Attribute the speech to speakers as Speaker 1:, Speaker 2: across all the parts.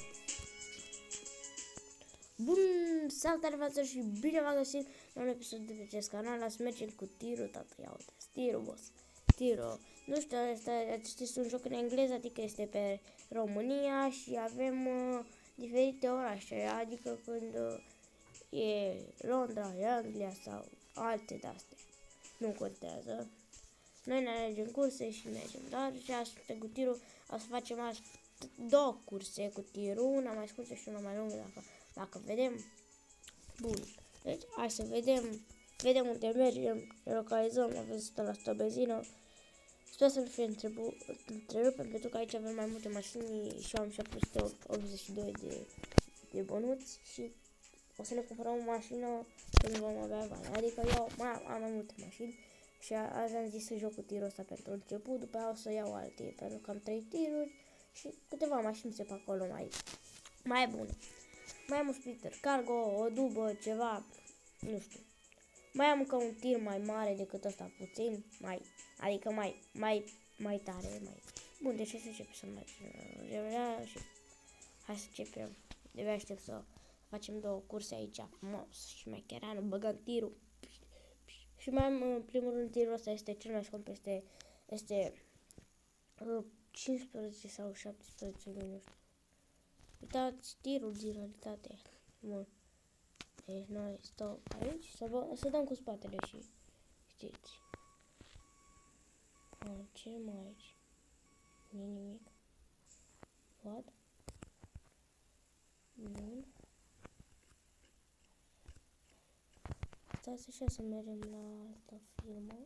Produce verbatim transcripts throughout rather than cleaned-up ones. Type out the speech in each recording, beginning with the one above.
Speaker 1: Bun, salutare față și bine v-am găsit la un episod de pe acest canal. Azi mergem cu tirul, tată, ia uite, tirul, boss, tirul. Nu știu, acesta este un joc în engleză, adică este pe România și avem uh, diferite orașe, adică când uh, e Londra, e Anglia sau alte de-astea, nu contează. Noi ne alegem curse și mergem, dar și astăzi cu tirul o să facem azi două curse cu tirul, una mai scurtă și una mai lungă, dacă, dacă vedem. Bun, deci hai să vedem, vedem unde mergem, ne localizăm, avem o sută la sută benzină. Sper să nu fie întrerupem, pentru că aici avem mai multe mașini și am șapte sute optzeci și doi de, de bănuți și o să ne cumpărăm o mașină când vom avea bani. Adică eu mai am mai multe mașini și azi am zis să joc cu tirul ăsta pentru început, după aia o să iau alte, pentru că am trei tiruri și câteva mașini se pe acolo mai, mai bune. Mai am un splitter cargo, o dubă, ceva, nu știu. Mai am încă un tir mai mare decât ăsta, puțin, mai, adică mai, mai, mai tare, mai... Bun, deci hai să începem să mergem și hai să începem. De-abia aștept să facem două curse aici, frumos și mecheranul, băgăm tirul. Și mai am, în primul rând, tirul ăsta este cel mai scump, este, este uh, cincisprezece sau șaptesprezece mii, nu știu. Uitați tirul din realitate. Bun. Deci noi stăm aici, să, vă, să dăm cu spatele și știți. A, ce mai aici? Nu nimic. What? Bun. Stați așa să mergem la altă filmă.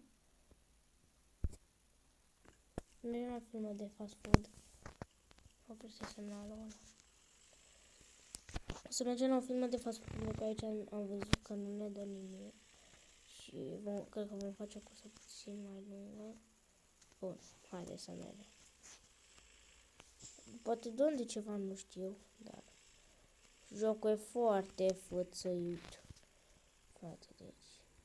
Speaker 1: Nu e la filmă de fast food. Oprește semnalul ăla. O să mergem la o filmă de fast food, pentru că aici am, am văzut că nu ne dă nimic. Și vom, cred că vom face o cursă puțin mai lungă. Bun, haideți să mergem. Poate de unde ceva nu știu, dar jocul e foarte fățăit. Frate, deci.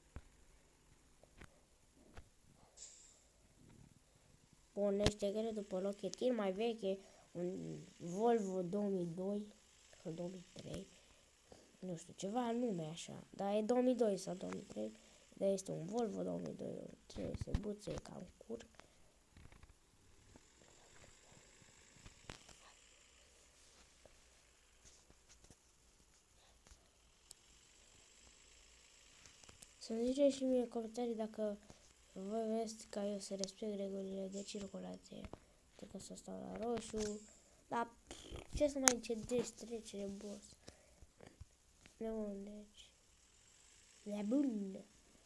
Speaker 1: Pornește greu după lochetin mai veche, un Volvo două mii doi sau două mii trei, nu știu, ceva anume așa, dar e două mii doi sau două mii trei, dar este un Volvo două mii doi, trebuie să buțe ca un cur. Să-mi ziceți și mie în comentarii dacă voi vreți ca eu să respect regulile de circulație, adică să stau la roșu, dar ce să mai încetezi trecere, boss? De unde, deci? La bun!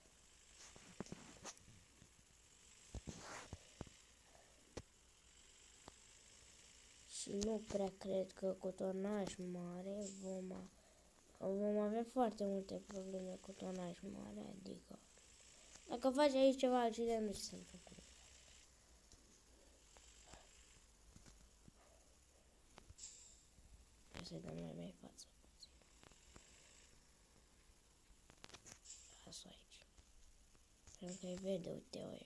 Speaker 1: Și nu prea cred că cu tonaj mare vom, a, vom avea foarte multe probleme cu tonaj mare, adică dacă faci aici ceva accident, nu știu ce să-mi fac. Să dăm mai mai față. Las-o aici. Cred că e verde, uite-o, e verde.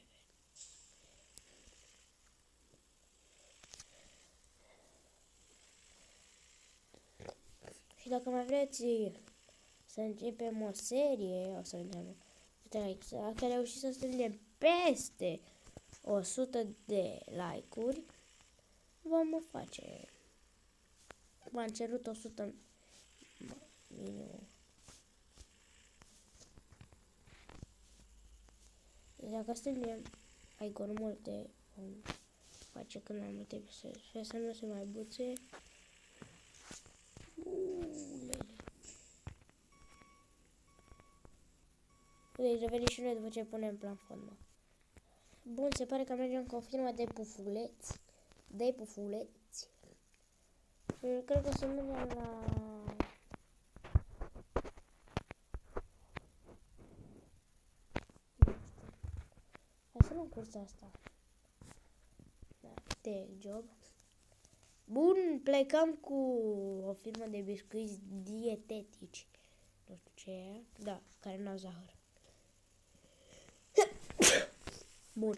Speaker 1: Și dacă mai vreți să începem o serie, o să vedem. Uite aici, dacă reușit să strângem peste o sută de like-uri, vom face. M-am cerut o sută minimum. Deci dacă strângem like-uri multe, vom face cât mai multe episoade. Sper să nu se mai buțe. Deci revenim și noi după ce punem platforma. Bun, se pare că mergem cu o firmă de pufuleți. De pufuleți. Și cred că o să mergem la... Hai să luăm cursa asta. Da, de job. Bun, plecăm cu o firmă de biscuiți dietetici. Nu știu ce e. Da, care n-au zahăr. Bun.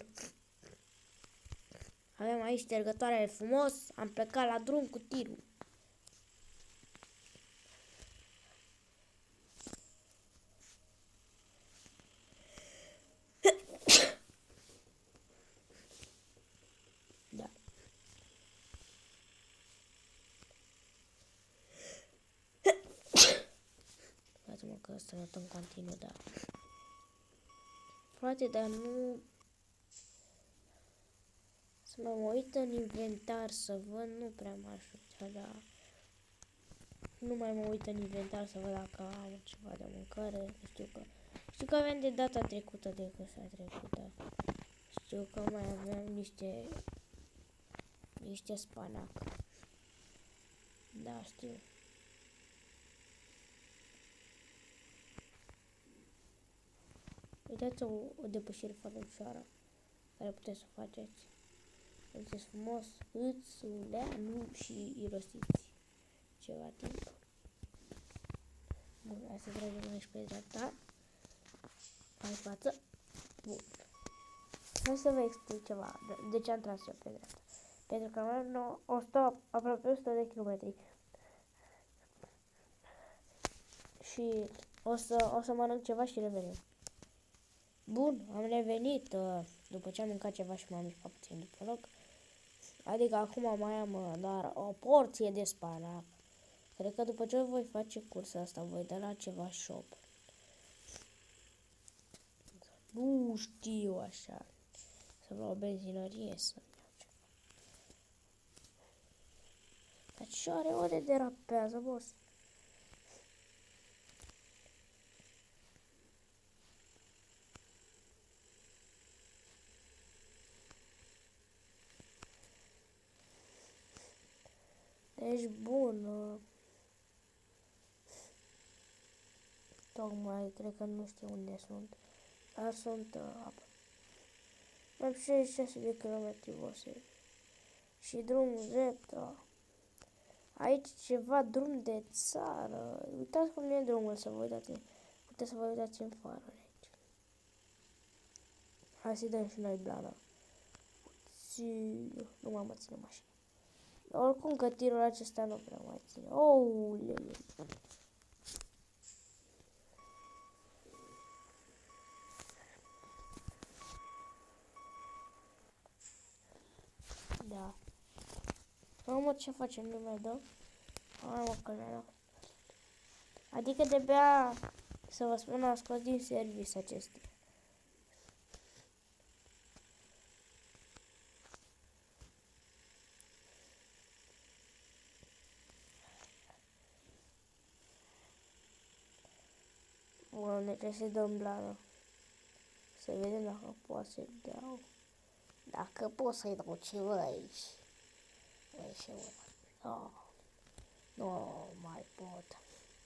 Speaker 1: Avem aici ștergătoarele frumos. Am plecat la drum cu tirul. că strănătăm continuu, dar... Frate, dar nu... Să mă uit în inventar să văd, nu prea m-aș uita, dar... Nu mai mă uit în inventar să văd dacă am ceva de mâncare, știu că... Știu că aveam de data trecută, de căsa trecută. Știu că mai aveam niște... Niște spanac. Da, știu. Uitați o, o depășire foarte ușoară care puteți să o faceți. Faceți frumos, îțuleanu și irosiți ceva timp. Bun, hai să tragem aici pe dreapta. În față. Bun. Hai să vă explic ceva. De ce am tras eu pe dreapta? Pentru că am o sută, aproape o sută de kilometri. Și o să, o să mănânc ceva și revenim. Bun, am revenit uh, după ce am mâncat ceva și m-am mișcat puțin după loc. Adică acum mai am uh, doar o porție de spanac. Cred că după ce voi face cursa asta, voi da la ceva shop. Nu știu așa. Să vreau o benzinărie să iau ceva. Dar ce are o de derapează, boss? Deci, bun. Uh, tocmai, cred că nu știu unde sunt. Dar sunt uh, apă. Am șaizeci și șase de kilometri, bosse. Și drumul drept. Uh. Aici ceva drum de țară. Uitați cum e drumul, să vă uitați. Puteți să vă uitați în fară aici. Hai să-i dăm și noi blană. Puțin. Nu mai mă ține mașina. Oricum că tirul acesta nu prea mai ține. Oulele. Da. Mă, ce facem? Nu mai dă? Hai, mă, că ne-a. Adică de-abia, să vă spun, am scos din service acestea. Bun, ne trebuie să dăm blană. Să vedem dacă pot să-i dau. Dacă pot să-i dau ceva aici. Aici, nu, nu mai pot.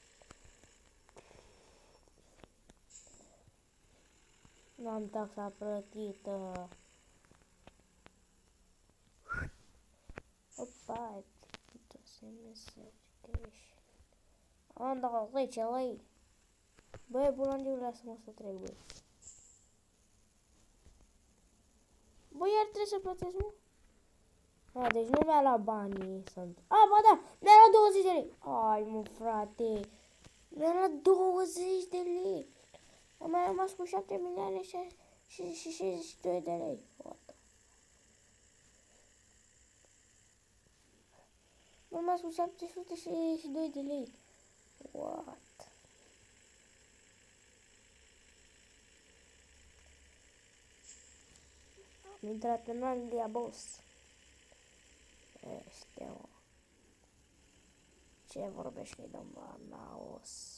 Speaker 1: N-am taxa plătită. Opa, se mesaj greș. Am dat zece lei. Băi, bulangiul, lasă-mă să trec, băi. Băi, iar trebuie să plătesc, nu? A, deci nu mi-a luat banii, sunt... A, ba da, mi-a luat douăzeci de lei. Ai, mă, frate. Mi-a luat douăzeci de lei. Am mai rămas cu șapte milioane și șaizeci și doi de lei. What? Am rămas cu șapte sute șaizeci și doi de lei. What? Am intrat în Anglia, boss. Este o... Ce vorbește domnul Naos?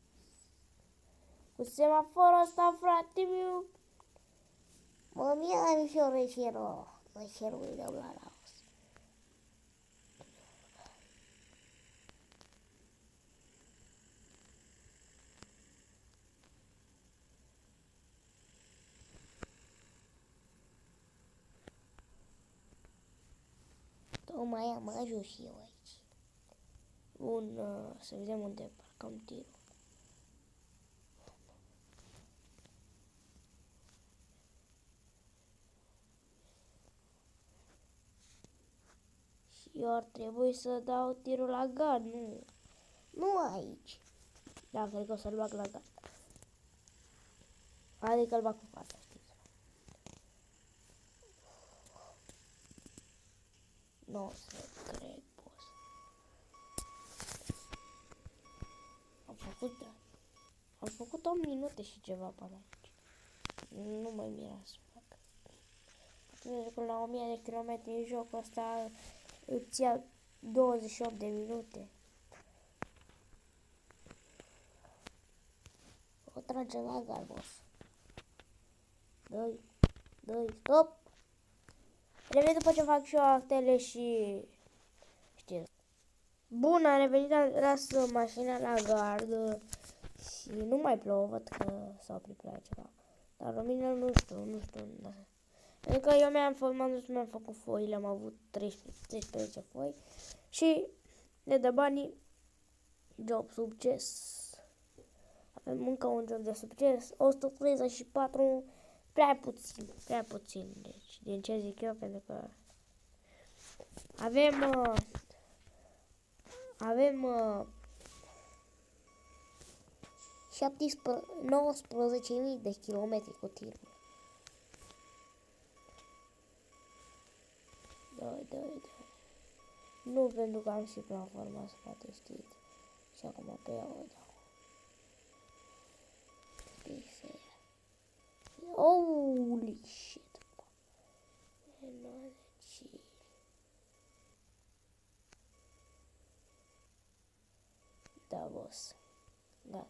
Speaker 1: Cu semaforul ăsta, frate meu. Mă, mi-a și o reșeră. Reșerul de domnul Naos. Tocmai am ajuns și eu aici. Bun, uh, să vedem unde parcăm tirul. Și eu ar trebui să dau tirul la gard, nu. Nu aici. Da, cred că o să-l bag la gard. Adică îl bag cu fața, știți. Nu o să cred, boss. Am făcut, da. Am făcut opt minute și ceva până aici. Nu mă mira să fac. Pentru că la o mie de kilometri în jocul ăsta îți ia douăzeci și opt de minute. O trage la gar, boss. Dă-i, dă-i, stop! Revin după ce fac și eu actele și... știți. Bun, am revenit, las mașina la gard și nu mai plouă, văd că s-a oprit prea ceva. Dar la mine nu știu, nu știu. Da. Pentru că eu mi-am m-am dus, mi-am făcut foile, am avut treisprezece foi și ne dă banii job succes. Avem încă un job de succes, o sută treizeci și patru, prea puțin, prea puțin. Deci, din ce zic eu, pentru că avem, uh, avem uh, nouăsprezece mii de kilometri cu tirul. Doi, doi, doi. Nu pentru că am și platforma, să poate știți. Și acum pe ea o dau. Holy shit. Da, boss. Da.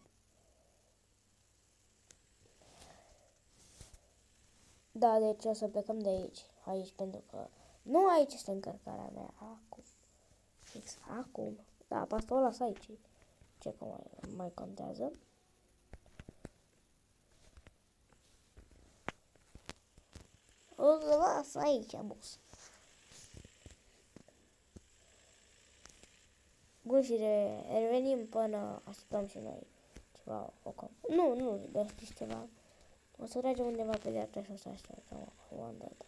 Speaker 1: Da, deci o să plecăm de aici. Aici, pentru că nu aici este încărcarea mea. Acum. Fix acum. Da, pasă o las aici. Ce că mai, mai contează. O las aici, boss. Bun, și re revenim până așteptăm și noi ceva. Okay. Nu, nu, dar știți ceva. O să tragem undeva pe dreapta și o să așteptăm o dată.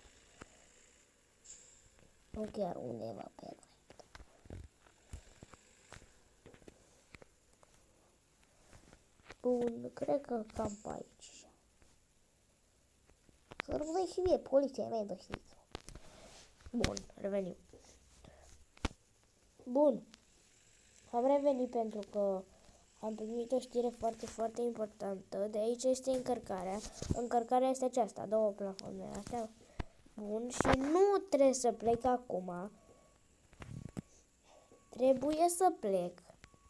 Speaker 1: Nu chiar undeva pe dreapta. Bun, cred că cam pe aici. Să rămâne și mie poliția mea, bă, știți. Bun, revenim. Bun. Am revenit pentru că am primit o știre foarte, foarte importantă. De aici este încărcarea. Încărcarea este aceasta, două plafoane astea. Bun, și nu trebuie să plec acum. Trebuie să plec.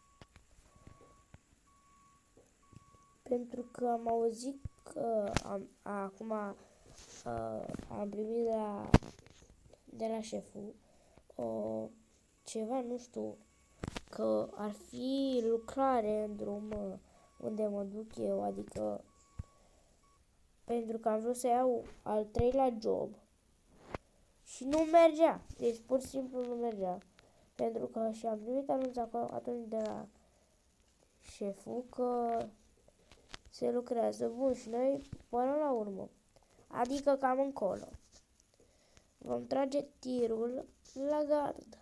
Speaker 1: Pentru că am auzit că am, acum uh, am primit de la, de la șeful o, ceva, nu știu, că ar fi lucrare în drum unde mă duc eu, adică pentru că am vrut să iau al treilea job și nu mergea, deci pur și simplu nu mergea, pentru că și am primit anunț atunci de la șeful că se lucrează. Bun, și noi până la urmă, adică cam încolo, vom trage tirul la gard.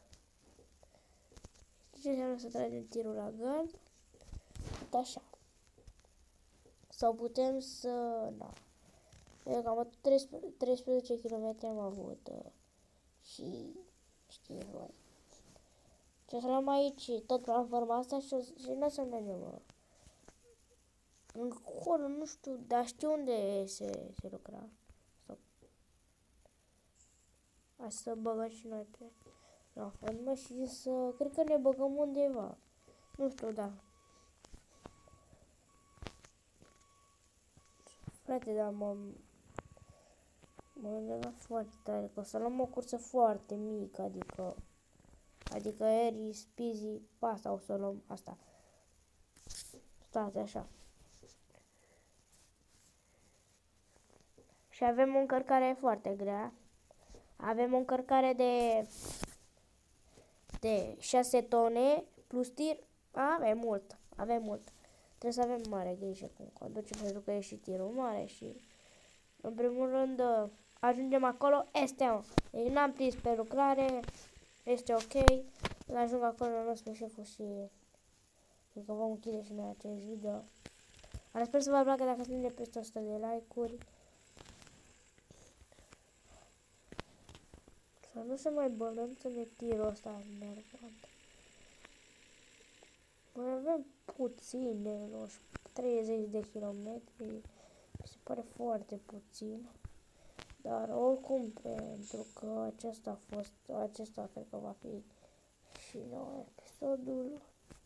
Speaker 1: Ce înseamnă să tragem tirul la gard? Așa. Sau putem să... Da. Eu cam treisprezece kilometri am avut. Uh, și... Știți voi. Ce să luăm aici tot platforma asta și, și nu o să mergem. Uh, încolo, nu știu, dar știu unde se, se lucra. Stop. Hai să băgăm și noi pe... la formă și să... cred că ne băgăm undeva. Nu știu, da. Frate, dar mă... mă gândesc foarte tare, că o să luăm o cursă foarte mică, adică... Adică Eri, Spizi, asta o să luăm, asta. Stați așa. Și avem o încărcare foarte grea. Avem o încărcare de... de șase tone plus tir. Avem mult, avem mult. Trebuie să avem mare grijă cum conducem, pentru că e și tirul mare și în primul rând ajungem acolo, este mă. Deci n-am prins pe lucrare, este ok. Ajung acolo, nu spre șeful și cred că vom închide și noi acest video. Dar sper să vă placă, dacă strânge peste o sută de like-uri. Să nu se mai bălânță de tirul ăsta nervant. Mai avem puține, nu știu. treizeci de kilometri. Mi se pare foarte puțin. Dar oricum, pentru că acesta a fost, acesta cred că va fi și nou episodul.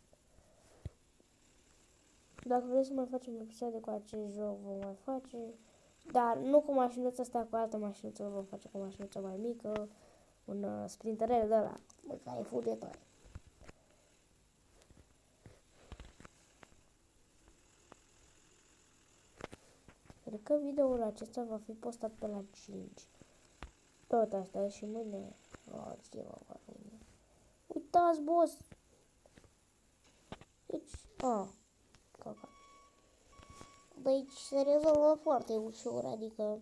Speaker 1: Dacă vreți să mai facem episoade cu acest joc, vom mai face. Dar nu cu mașinuța asta, cu altă mașinuță, vom face cu o mașinuță mai mică. Un uh, sprinterel de ăla, bă, care e fugător. Cred că videoul acesta va fi postat pe la cinci. Tot asta și mâine. Oh, ce va fi. Uitați, boss! Deci, a, caca. Deci se rezolvă foarte ușor, adică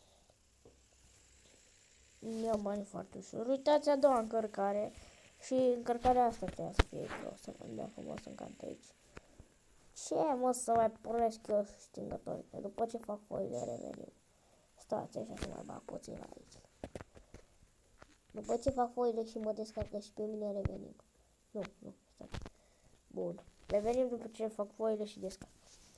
Speaker 1: ia banii foarte ușor. Uitați a doua încărcare și încărcarea asta trebuie să fie greu, să vedem cum o să încant aici. Ce mă să mai pornesc eu stingători? După ce fac foile revenim. Stați așa să mai bag puțin aici. După ce fac foile și mă descarcă și pe mine revenim. Nu, nu, stați. Bun. Revenim după ce fac foile și descarc.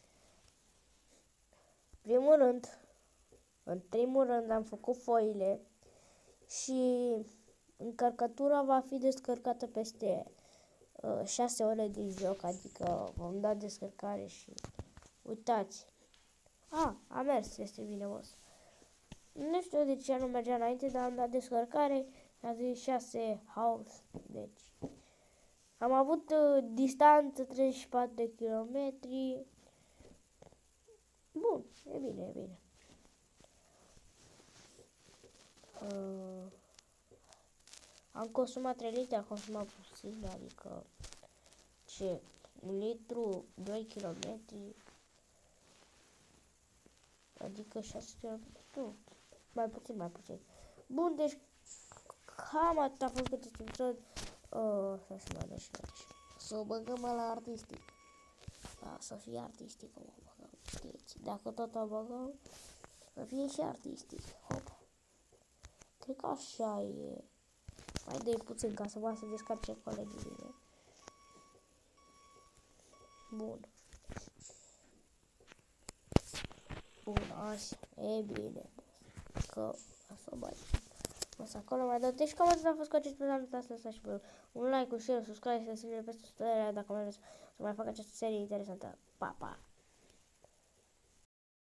Speaker 1: Primul rând, în primul rând am făcut foile și încărcătura va fi descărcată peste uh, șase ore de joc, adică vom da descărcare și uitați. A, a mers, este bine, boss. Nu știu de ce nu mergea înainte, dar am dat descărcare, a zis șase house, deci am avut uh, distanță treizeci și patru de kilometri. Bun, e bine, e bine. Uh, am consumat trei litri, am consumat puțin, adică ce? Un litru, doi kilometri, adică șase kilometri, nu, mai puțin, mai puțin. Bun, deci cam atât a fost cât episod. Uh, să se mai dă și la să o băgăm la artistic. Da, să fie artistic, o băgăm, știți. Dacă tot o băgăm, să fie și artistic. Hop. Cred că așa e. Mai dai puțin ca să mă să descarce colegii mine. Bun. Bun, așa. E bine. Că asta o bagi. O să acolo mai dau. Deci cam atât a fost cu acest prezent. Asta lăsați și pe un like, un share, subscribe, să se peste sutele dacă mai vreți să mai fac această serie interesantă. Pa, pa!